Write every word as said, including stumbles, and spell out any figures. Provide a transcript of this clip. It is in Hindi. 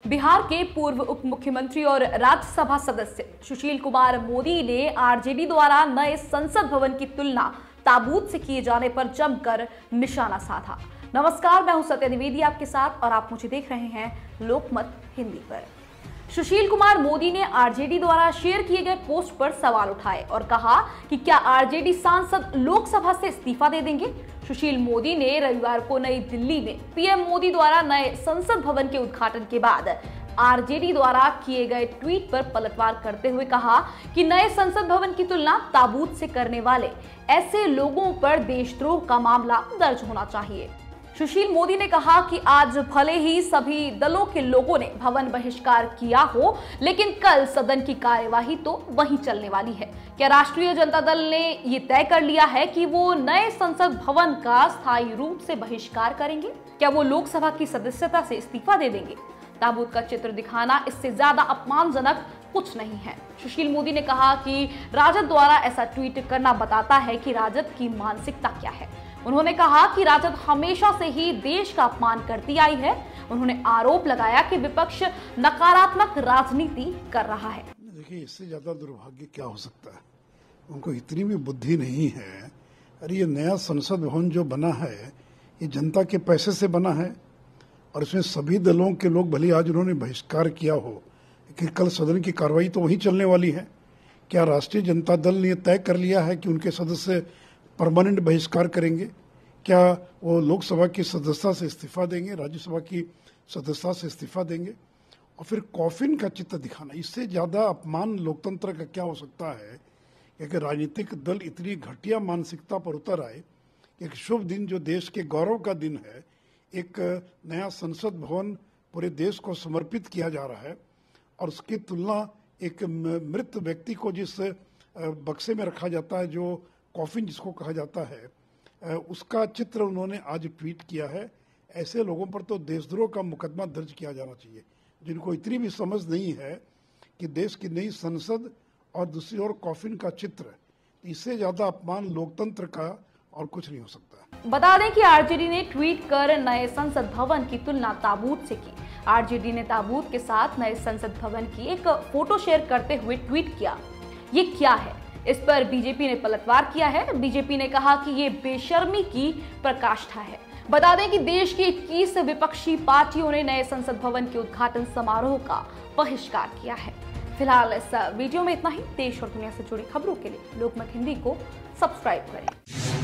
बिहार के पूर्व उप मुख्यमंत्री और राज्यसभा सदस्य सुशील कुमार मोदी ने आरजेडी द्वारा नए संसद भवन की तुलना ताबूत से किए जाने पर जमकर निशाना साधा। नमस्कार, मैं हूं सत्या द्विवेदी आपके साथ और आप मुझे देख रहे हैं लोकमत हिंदी पर। सुशील कुमार मोदी ने आरजेडी द्वारा शेयर किए गए पोस्ट पर सवाल उठाए और कहा कि क्या आरजेडी सांसद लोकसभा से इस्तीफा दे देंगे। सुशील मोदी ने रविवार को नई दिल्ली में पीएम मोदी द्वारा नए संसद भवन के उद्घाटन के बाद आरजेडी द्वारा किए गए ट्वीट पर पलटवार करते हुए कहा कि नए संसद भवन की तुलना ताबूत से करने वाले ऐसे लोगों पर देशद्रोह का मामला दर्ज होना चाहिए। सुशील मोदी ने कहा कि आज भले ही सभी दलों के लोगों ने भवन बहिष्कार किया हो, लेकिन कल सदन की कार्यवाही तो वहीं चलने वाली है। क्या राष्ट्रीय जनता दल ने ये तय कर लिया है कि वो नए संसद भवन का स्थायी रूप से बहिष्कार करेंगे? क्या वो लोकसभा की सदस्यता से इस्तीफा दे देंगे? ताबूत का चित्र दिखाना इससे ज्यादा अपमानजनक कुछ नहीं है। सुशील मोदी ने कहा कि राजद द्वारा ऐसा ट्वीट करना बताता है कि राजद की मानसिकता क्या है। उन्होंने कहा कि राजद हमेशा से ही देश का अपमान करती आई है। उन्होंने आरोप लगाया कि विपक्ष नकारात्मक राजनीति कर रहा है। देखिए, इससे ज्यादा दुर्भाग्य क्या हो सकता है। उनको इतनी भी बुद्धि नहीं है। अरे ये नया संसद भवन जो बना है ये जनता के पैसे से बना है और इसमें सभी दलों के लोग, भले आज उन्होंने बहिष्कार किया हो, कि कल सदन की कार्रवाई तो वहीं चलने वाली है। क्या राष्ट्रीय जनता दल ने तय कर लिया है कि उनके सदस्य परमानेंट बहिष्कार करेंगे? क्या वो लोकसभा की सदस्यता से इस्तीफा देंगे, राज्यसभा की सदस्यता से इस्तीफा देंगे? और फिर कॉफिन का चित्र दिखाना, इससे ज्यादा अपमान लोकतंत्र का क्या हो सकता है कि अगर राजनीतिक दल इतनी घटिया मानसिकता पर उतर आए। एक शुभ दिन जो देश के गौरव का दिन है, एक नया संसद भवन पूरे देश को समर्पित किया जा रहा है और उसकी तुलना एक मृत व्यक्ति को जिस बक्से में रखा जाता है, जो कॉफिन जिसको कहा जाता है, उसका चित्र उन्होंने आज ट्वीट किया है। ऐसे लोगों पर तो देशद्रोह का मुकदमा दर्ज किया जाना चाहिए, जिनको इतनी भी समझ नहीं है कि देश की नई संसद और दूसरी ओर कॉफिन का चित्र, इससे ज्यादा अपमान लोकतंत्र का और कुछ नहीं हो सकता। बता दें कि आरजेडी ने ट्वीट कर नए संसद भवन की तुलना ताबूत से की। आरजेडी ने ताबूत के साथ नए संसद भवन की एक फोटो शेयर करते हुए ट्वीट किया, ये क्या है? इस पर बीजेपी ने पलटवार किया है। बीजेपी ने कहा कि ये बेशर्मी की पराकाष्ठा है। बता दें कि देश की इक्कीस विपक्षी पार्टियों ने नए संसद भवन के उद्घाटन समारोह का बहिष्कार किया है। फिलहाल इस वीडियो में इतना ही। देश और दुनिया से जुड़ी खबरों के लिए लोकमत हिंदी को सब्सक्राइब करें।